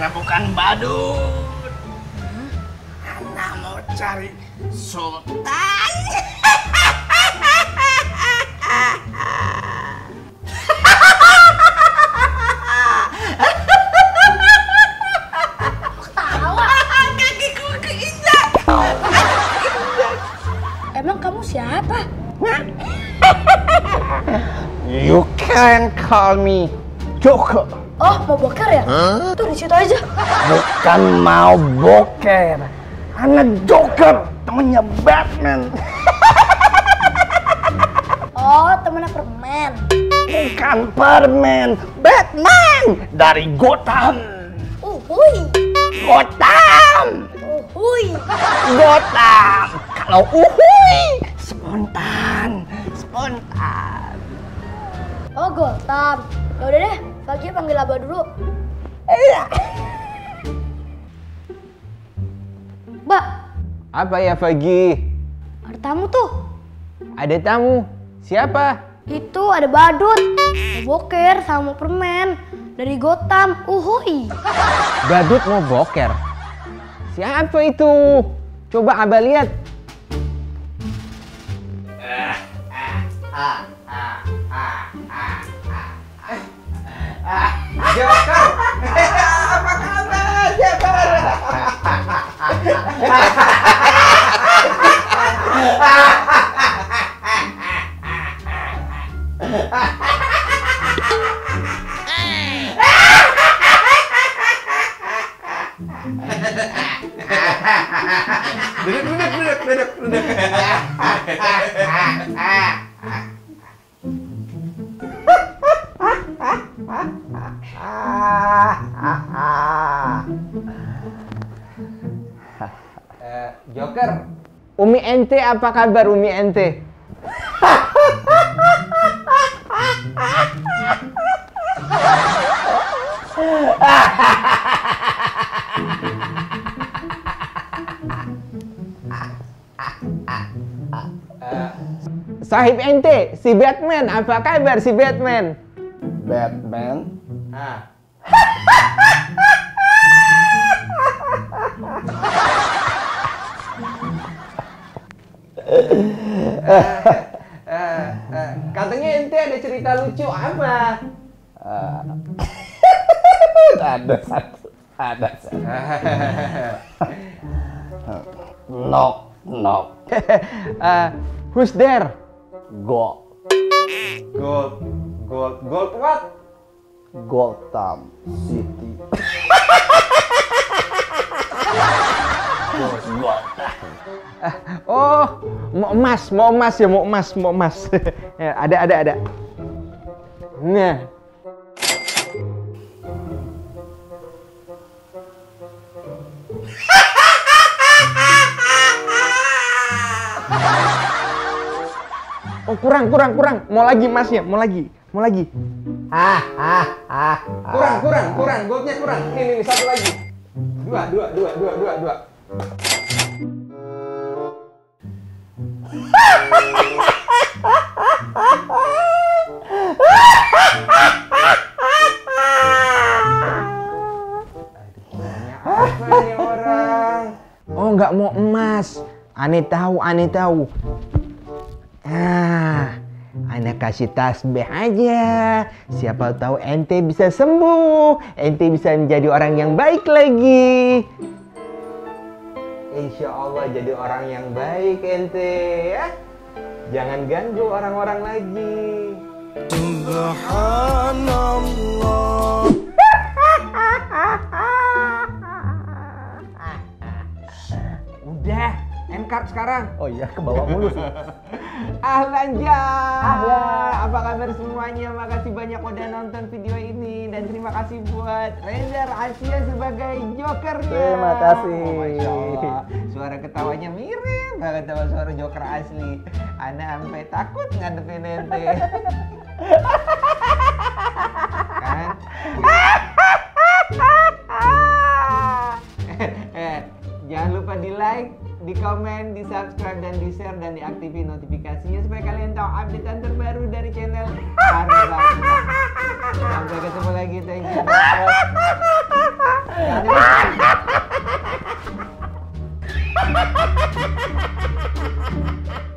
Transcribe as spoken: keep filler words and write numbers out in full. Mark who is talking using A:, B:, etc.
A: Ana bukan badut. Hmm? Ana mau cari sultan.
B: Ketawa.
A: Kakiku keinjak.
B: Emang kamu siapa?
C: You can call me Joker.
B: Oh, mau boker ya? Huh? Tuh di situ aja.
C: Bukan mau boker. Ana Joker, temennya Batman.
B: Oh, temennya permen.
C: Bukan permen, Batman dari Gotham.
B: Uhuy.
C: Gotham.
B: Uhuy.
C: Gotham. Kalau uhuy, spontan, spontan.
B: Oh, Gotham. Ya udah deh, Pagi panggil Abah dulu.
C: Iya.
B: Mbak,
D: Apa ya, Fagi?
B: ada tamu tuh.
D: Ada tamu? Siapa?
B: Itu ada badut, mau boker sama permen dari Gotham. Uhuy.
D: Badut mau boker? Siapa itu? Coba Abah lihat.
A: Joker. Apa kabar, Joker? Duduk, duduk, duduk, duduk, duduk.
D: Eh, Joker, Umi ente apa kabar Umi ente? Sahib ente, si Batman, apa kabar si Batman?
C: Batman.
D: Ah. Eh, eh, katanya ente ada cerita lucu apa?
C: Uh, ada satu, ada satu. Knock, knock.
D: uh, who's there?
C: Go,
D: Gold, gold, gold what?
C: Gotham City.
D: Oh, mau emas, mau emas ya, mau emas, mau emas. Ya, ada, ada, ada. Nah. Oh, kurang, kurang, kurang. Mau lagi emasnya, mau lagi, mau lagi.
C: Ah, ah, ah.
D: Kurang, kurang, kurang. Goldnya kurang. Nih, nih, nih, satu lagi. Dua, dua, dua, dua, dua, dua. Apa nih orang? Oh, nggak mau emas. Ane tahu, ane tahu. Ah, ane kasih tasbih aja. Siapa tahu ente bisa sembuh. Ente bisa menjadi orang yang baik lagi. Insya Allah jadi orang yang baik ente ya. Jangan ganggu orang-orang lagi. Subhanallah. Udah, end card sekarang.
C: Oh iya, ke bawah mulu sih.
D: Ahlan Jan. Ahlan. Apa kabar semuanya? Makasih banyak udah nonton video ini dan terima kasih buat Reza Asia sebagai Jokernya.
C: Terima kasih.
D: Oh, Masya Allah. Suara ketawanya mirip banget sama suara Joker asli. Ana sampai takut ngadepin ente. Kan? eh, jangan lupa di like, di komen, di subscribe dan di share dan diaktifin notifikasinya supaya kalian tahu update terbaru dari channel Harga. Sampai ketemu lagi, thank you. Jangan-